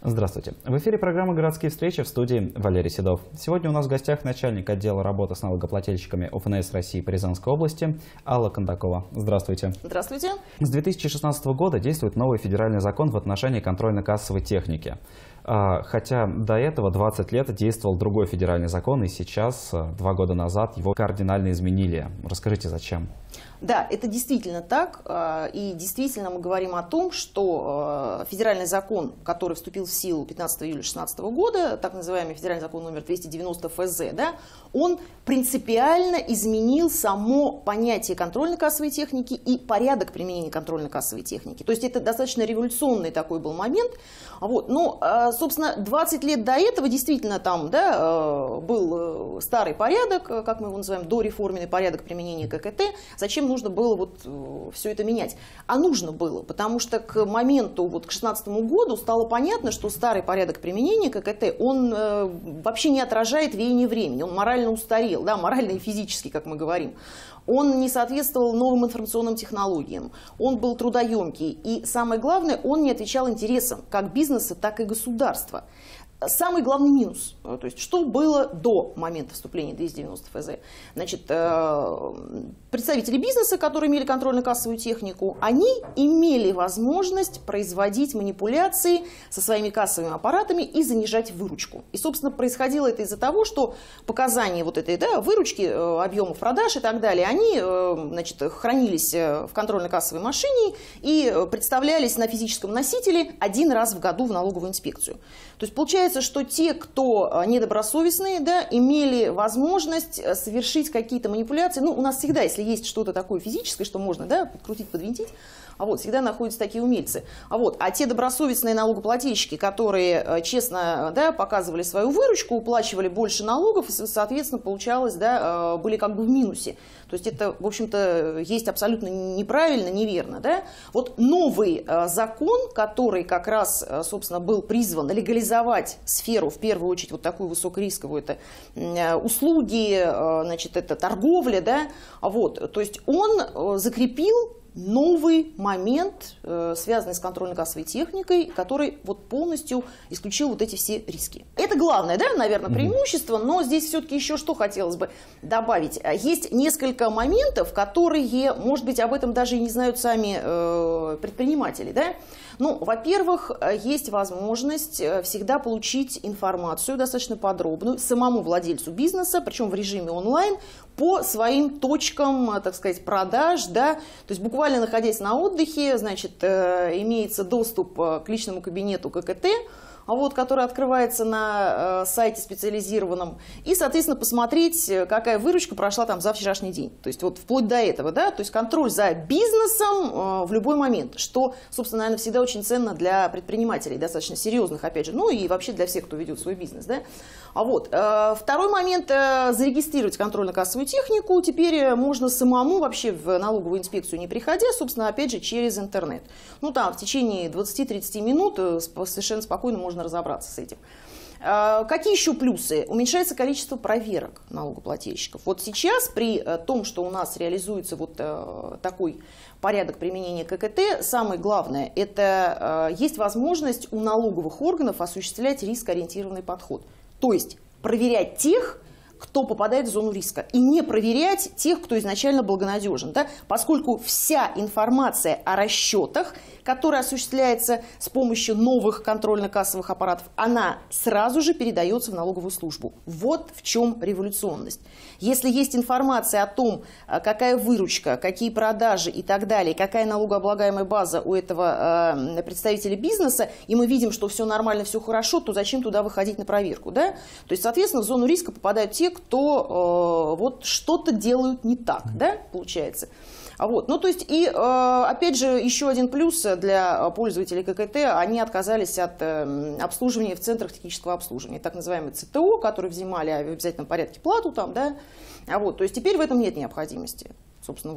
Здравствуйте. В эфире программа «Городские встречи», в студии Валерий Седов. Сегодня у нас в гостях начальник отдела работы с налогоплательщиками УФНС России по Рязанской области Алла Кондакова. Здравствуйте. Здравствуйте. С 2016 года действует новый федеральный закон в отношении контрольно-кассовой техники. Хотя до этого 20 лет действовал другой федеральный закон, и сейчас, 2 года назад, его кардинально изменили. Расскажите, зачем? Да, это действительно так. И действительно мы говорим о том, что федеральный закон, который вступил в силу 15 июля 2016 года, так называемый федеральный закон номер 290 ФЗ, да, он принципиально изменил само понятие контрольно-кассовой техники и порядок применения контрольно-кассовой техники. То есть это достаточно революционный такой был момент. Вот. Но, собственно, 20 лет до этого действительно там, да, был старый порядок, как мы его называем, дореформенный порядок применения ККТ. Зачем нужно было вот все это менять? А нужно было, потому что к моменту, вот к 2016 году стало понятно, что старый порядок применения ККТ, он вообще не отражает веяние времени, он морально устарел, да, морально и физически, как мы говорим. Он не соответствовал новым информационным технологиям, он был трудоемкий и, самое главное, он не отвечал интересам как бизнеса, так и государства. Самый главный минус, то есть что было до момента вступления 290 ФЗ. Значит, представители бизнеса, которые имели контрольно-кассовую технику, они имели возможность производить манипуляции со своими кассовыми аппаратами и занижать выручку. И, собственно, происходило это из-за того, что показания вот этой, да, выручки, объемов продаж и так далее, они, значит, хранились в контрольно-кассовой машине и представлялись на физическом носителе один раз в году в налоговую инспекцию. То есть получается, что те, кто недобросовестные, да, имели возможность совершить какие-то манипуляции. Ну, у нас всегда, если есть что-то такое физическое, что можно, да, подкрутить, подвинтить, всегда находятся такие умельцы. А те добросовестные налогоплательщики, которые честно, да, показывали свою выручку, уплачивали больше налогов, и, соответственно, получалось, да, были как бы в минусе. То есть это, в общем-то, есть абсолютно неправильно, неверно. Да? Вот новый закон, который как раз, собственно, был призван легализовать сферу, в первую очередь, вот такую высокорисковую, это услуги, значит, это торговля, да? То есть он закрепил новый момент, связанный с контрольно-кассовой техникой, который вот полностью исключил вот эти все риски. Это главное, да, наверное, преимущество, но здесь все-таки еще что хотелось бы добавить. Есть несколько моментов, которые, может быть, об этом даже и не знают сами предприниматели, да. Ну, во-первых, есть возможность всегда получить информацию достаточно подробную самому владельцу бизнеса, причем в режиме онлайн, по своим точкам, так сказать, продаж, да, то есть буквально находясь на отдыхе, значит, имеется доступ к личному кабинету ККТ, который открывается на сайте специализированном, и, соответственно, посмотреть, какая выручка прошла там за вчерашний день. То есть вот вплоть до этого, да, то есть контроль за бизнесом в любой момент, что, собственно, наверное, всегда очень ценно для предпринимателей, достаточно серьезных, опять же, ну и вообще для всех, кто ведет свой бизнес, да. Второй момент, зарегистрировать контрольно-кассовую технику теперь можно самому вообще в налоговую инспекцию не приходя, собственно, опять же, через интернет. Ну, там в течение 20-30 минут совершенно спокойно можно разобраться с этим. Какие еще плюсы? Уменьшается количество проверок налогоплательщиков. Вот сейчас при том, что у нас реализуется вот такой порядок применения ККТ, самое главное, это есть возможность у налоговых органов осуществлять рискоориентированный подход. То есть проверять тех, кто попадает в зону риска, и не проверять тех, кто изначально благонадежен, да? Поскольку вся информация о расчетах, которая осуществляется с помощью новых контрольно-кассовых аппаратов, она сразу же передается в налоговую службу. Вот в чем революционность. Если есть информация о том, какая выручка, какие продажи и так далее, какая налогооблагаемая база у этого представителя бизнеса, и мы видим, что все нормально, все хорошо, то зачем туда выходить на проверку? Да? То есть, соответственно, в зону риска попадают те, кто вот что-то делают не так, да, получается. Ну, то есть, и, опять же, еще один плюс для пользователей ККТ, они отказались от обслуживания в центрах технического обслуживания, так называемый ЦТО, которые взимали в обязательном порядке плату там, да, то есть, теперь в этом нет необходимости, собственно,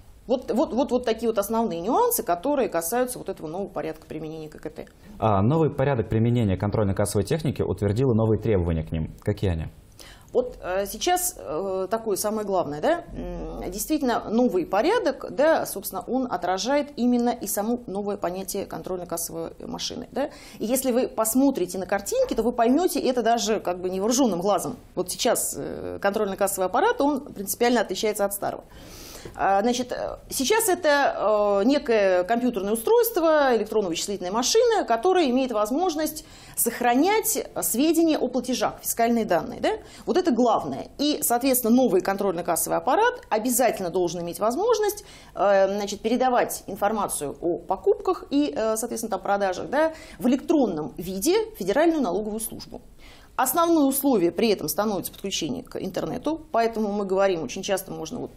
вот такие вот основные нюансы, которые касаются вот этого нового порядка применения ККТ. Новый порядок применения контрольно-кассовой техники утвердил новые требования к ним. Какие они? Вот сейчас такое самое главное, да, действительно новый порядок, да, собственно, он отражает именно и само новое понятие контрольно-кассовой машины, да. И если вы посмотрите на картинки, то вы поймете это даже как бы невооруженным глазом. Вот сейчас контрольно-кассовый аппарат, он принципиально отличается от старого. Значит, сейчас это некое компьютерное устройство, электронно-вычислительная машина, которая имеет возможность сохранять сведения о платежах, фискальные данные. Да? Вот это главное. И, соответственно, новый контрольно-кассовый аппарат обязательно должен иметь возможность, значит, передавать информацию о покупках и, соответственно, там, продажах, да, в электронном виде в Федеральную налоговую службу. Основное условие при этом становится подключение к интернету, поэтому мы говорим, очень часто можно вот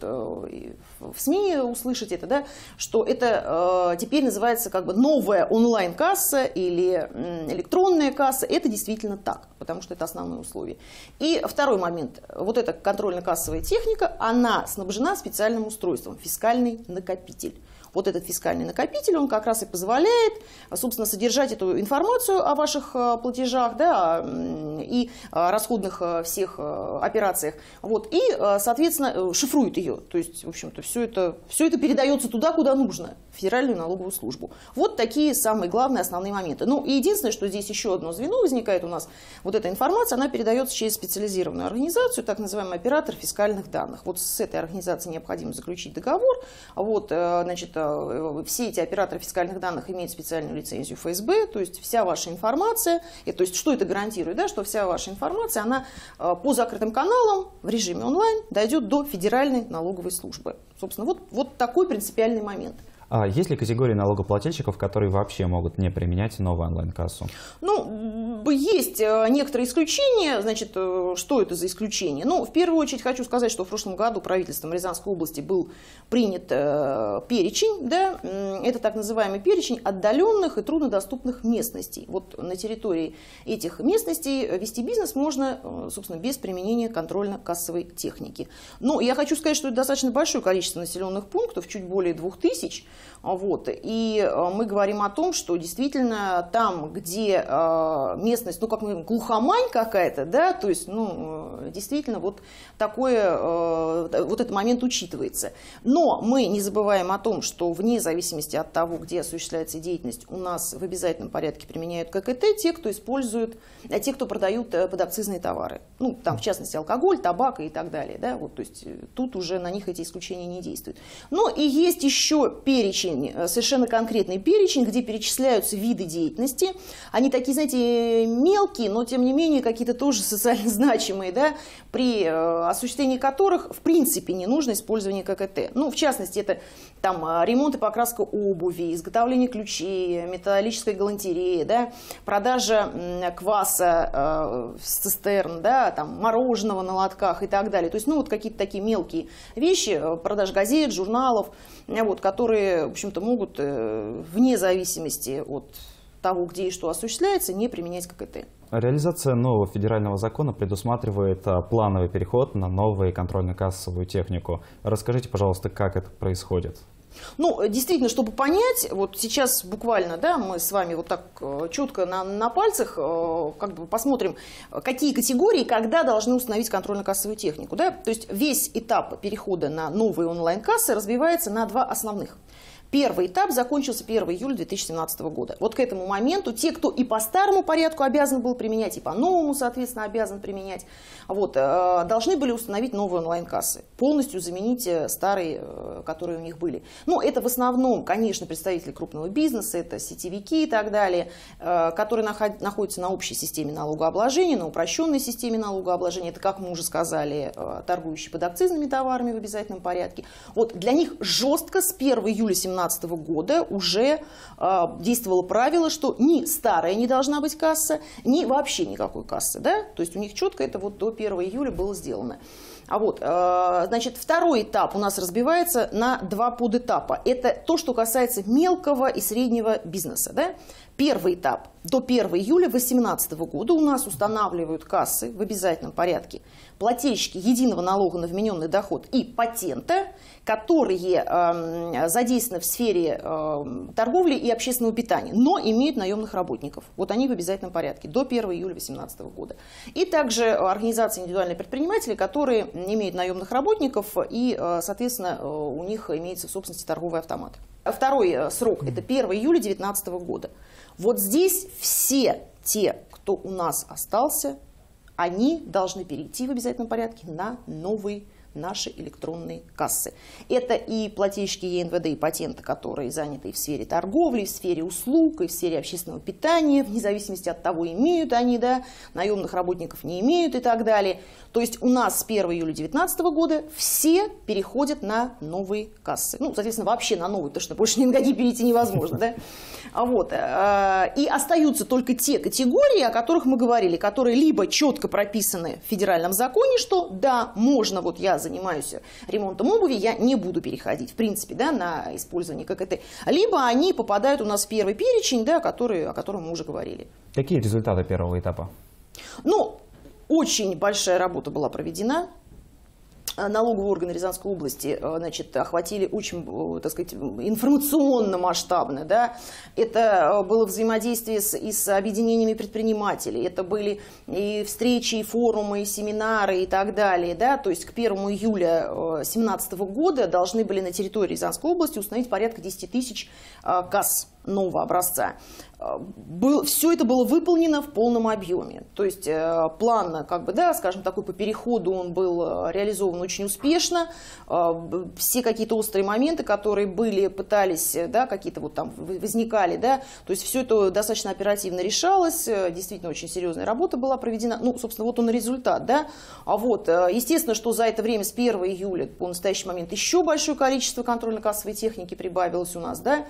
в СМИ услышать это, да, что это теперь называется как бы новая онлайн-касса или электронная касса. Это действительно так, потому что это основное условие. И второй момент. Вот эта контрольно-кассовая техника, она снабжена специальным устройством – фискальный накопитель. Вот этот фискальный накопитель, он как раз и позволяет, собственно, содержать эту информацию о ваших платежах, да, и расходных всех операциях. Вот, и, соответственно, шифрует ее. То есть, в общем-то, все это передается туда, куда нужно, в Федеральную налоговую службу. Вот такие самые главные основные моменты. Ну, и единственное, что здесь еще одно звено возникает у нас, вот эта информация, она передается через специализированную организацию, так называемый оператор фискальных данных. Вот с этой организацией необходимо заключить договор. Вот, значит, все эти операторы фискальных данных имеют специальную лицензию ФСБ, то есть вся ваша информация, то есть что это гарантирует, да, что вся ваша информация, она по закрытым каналам в режиме онлайн дойдет до Федеральной налоговой службы. Собственно, вот такой принципиальный момент. А есть ли категории налогоплательщиков, которые вообще могут не применять новую онлайн-кассу? Ну, есть некоторые исключения. Значит, что это за исключения? Ну, в первую очередь хочу сказать, что в прошлом году правительством Рязанской области был принят перечень, да, это так называемый перечень отдаленных и труднодоступных местностей. Вот на территории этих местностей вести бизнес можно, собственно, без применения контрольно-кассовой техники. Но я хочу сказать, что это достаточно большое количество населенных пунктов, чуть более 2000. Вот. И мы говорим о том, что действительно там, где местность, ну, как мы говорим, глухомань какая-то, да, то есть, ну, действительно, вот такое, вот этот момент учитывается. Но мы не забываем о том, что вне зависимости от того, где осуществляется деятельность, у нас в обязательном порядке применяют ККТ те, кто использует, те, кто продают подакцизные товары. Ну, там, в частности, алкоголь, табак и так далее, да, вот, то есть тут уже на них эти исключения не действуют. Но и есть еще перечень, совершенно конкретный перечень, где перечисляются виды деятельности. Они такие, знаете, мелкие, но тем не менее какие-то тоже социально значимые, да, при осуществлении которых в принципе не нужно использование ККТ. Ну, в частности, это там ремонт и покраска обуви, изготовление ключей, металлической галантереи, да, продажа кваса с цистерн, да, там, мороженого на лотках и так далее. То есть, ну, вот какие-то такие мелкие вещи, продажа газет, журналов, вот, которые, в общем-то, могут вне зависимости от того, где и что осуществляется, не применять ККТ. Реализация нового федерального закона предусматривает плановый переход на новую контрольно-кассовую технику. Расскажите, пожалуйста, как это происходит? Ну, действительно, чтобы понять, вот сейчас буквально, да, мы с вами вот так четко на пальцах как бы посмотрим, какие категории, когда должны установить контрольно-кассовую технику, да. То есть весь этап перехода на новые онлайн-кассы разбивается на два основных. Первый этап закончился 1 июля 2017 года. Вот к этому моменту те, кто и по старому порядку обязан был применять, и по новому, соответственно, обязан применять, вот, должны были установить новые онлайн-кассы, полностью заменить старые, которые у них были. Но это в основном, конечно, представители крупного бизнеса, это сетевики и так далее, которые находятся на общей системе налогообложения, на упрощенной системе налогообложения. Это, как мы уже сказали, торгующие подакцизными товарами в обязательном порядке. Вот для них жестко с 1 июля 2017 года уже действовало правило, что ни старая не должна быть касса, ни вообще никакой кассы. Да? То есть у них четко это вот до 1 июля было сделано. Значит, второй этап у нас разбивается на два подэтапа. Это то, что касается мелкого и среднего бизнеса. Да? Первый этап. До 1 июля 2018 года у нас устанавливают кассы в обязательном порядке плательщики единого налога на вмененный доход и патента, которые задействованы в сфере торговли и общественного питания, но имеют наемных работников. Вот они в обязательном порядке до 1 июля 2018 года. И также организации индивидуальных предпринимателей, которые имеют наемных работников и, соответственно, у них имеется в собственности торговый автомат. Второй срок – это 1 июля 2019 года. Вот здесь все те, кто у нас остался, они должны перейти в обязательном порядке на новые наши электронные кассы. Это и плательщики ЕНВД и патента, которые заняты и в сфере торговли, и в сфере услуг, и в сфере общественного питания, вне зависимости от того, имеют они, да, наемных работников не имеют и так далее. То есть у нас с 1 июля 2019 года все переходят на новые кассы. Ну, соответственно, вообще на новые, потому что больше ни на какие перейти невозможно. Да? И остаются только те категории, о которых мы говорили, которые либо четко прописаны в федеральном законе, что да, можно, вот я занимаюсь ремонтом обуви, я не буду переходить, в принципе, да, на использование ККТ, либо они попадают у нас в первый перечень, да, о котором мы уже говорили. Какие результаты первого этапа? Ну, очень большая работа была проведена. Налоговые органы Рязанской области, значит, охватили очень, так сказать, информационно масштабно. Да? Это было взаимодействие и с объединениями предпринимателей, это были и встречи, и форумы, и семинары и так далее. Да? То есть к 1 июля 2017 года должны были на территории Рязанской области установить порядка 10 тысяч касс нового образца. Все это было выполнено в полном объеме. То есть план, как бы, да, скажем, такой по переходу, он был реализован очень успешно. Все какие-то острые моменты, которые были, пытались, да, какие-то вот там возникали, да, то есть все это достаточно оперативно решалось, действительно очень серьезная работа была проведена. Ну, собственно, вот он и результат, да. Естественно, что за это время с 1 июля по настоящий момент еще большое количество контрольно-кассовой техники прибавилось у нас, да.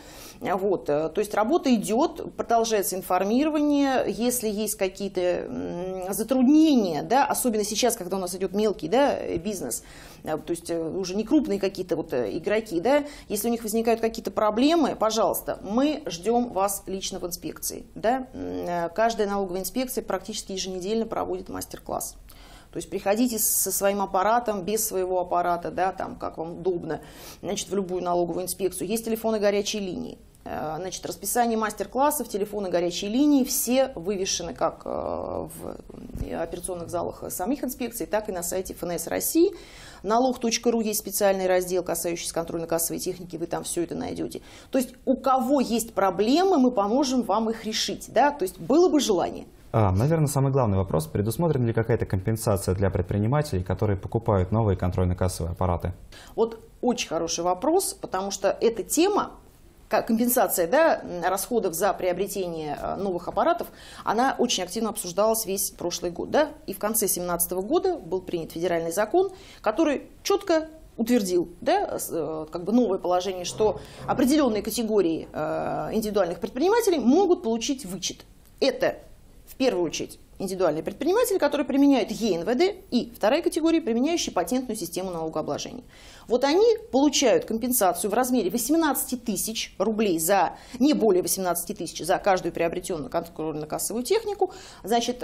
То есть работа идет, продолжается информирование, если есть какие-то затруднения, да, особенно сейчас, когда у нас идет мелкий, да, бизнес, то есть уже не крупные какие-то вот игроки, да, если у них возникают какие-то проблемы, пожалуйста, мы ждем вас лично в инспекции, да. Каждая налоговая инспекция практически еженедельно проводит мастер-класс. То есть приходите со своим аппаратом, без своего аппарата, да, там, как вам удобно, значит, в любую налоговую инспекцию. Есть телефоны горячей линии. Значит, расписание мастер-классов, телефоны горячей линии, все вывешены как в операционных залах самих инспекций, так и на сайте ФНС России. Налог.ру есть специальный раздел, касающийся контрольно-кассовой техники, вы там все это найдете. То есть у кого есть проблемы, мы поможем вам их решить. Да? То есть было бы желание. Наверное, самый главный вопрос, предусмотрена ли какая-то компенсация для предпринимателей, которые покупают новые контрольно-кассовые аппараты? Вот очень хороший вопрос, потому что эта тема, компенсация, да, расходов за приобретение новых аппаратов, она очень активно обсуждалась весь прошлый год. Да? И в конце 2017 года был принят федеральный закон, который четко утвердил, да, как бы новое положение, что определенные категории индивидуальных предпринимателей могут получить вычет. Это в первую очередь индивидуальные предприниматели, которые применяют ЕНВД, и вторая категория, применяющие патентную систему налогообложения. Вот они получают компенсацию в размере 18 тысяч рублей за, не более 18 тысяч за каждую приобретенную контрольно-кассовую технику. Значит,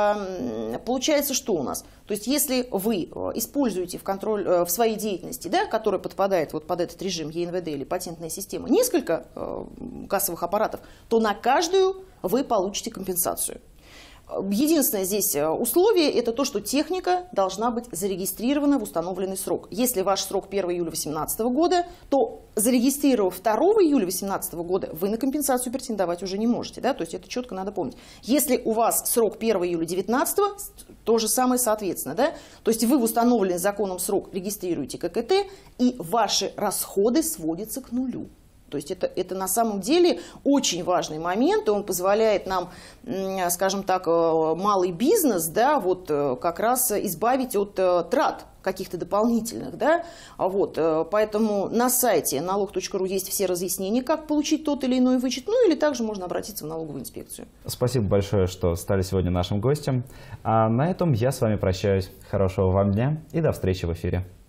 получается, что у нас? То есть, если вы используете в своей деятельности, да, которая подпадает вот под этот режим ЕНВД или патентная система, несколько кассовых аппаратов, то на каждую вы получите компенсацию. Единственное здесь условие – это то, что техника должна быть зарегистрирована в установленный срок. Если ваш срок 1 июля 2018 года, то зарегистрировав 2 июля 2018 года, вы на компенсацию претендовать уже не можете. Да? То есть это четко надо помнить. Если у вас срок 1 июля 2019, то же самое соответственно. Да? То есть вы в установленный законом срок регистрируете ККТ, и ваши расходы сводятся к нулю. То есть это на самом деле очень важный момент, и он позволяет нам, скажем так, малый бизнес, да, вот как раз избавить от трат каких-то дополнительных, да, вот, поэтому на сайте налог.ру есть все разъяснения, как получить тот или иной вычет, ну или также можно обратиться в налоговую инспекцию. Спасибо большое, что стали сегодня нашим гостем. А на этом я с вами прощаюсь. Хорошего вам дня и до встречи в эфире.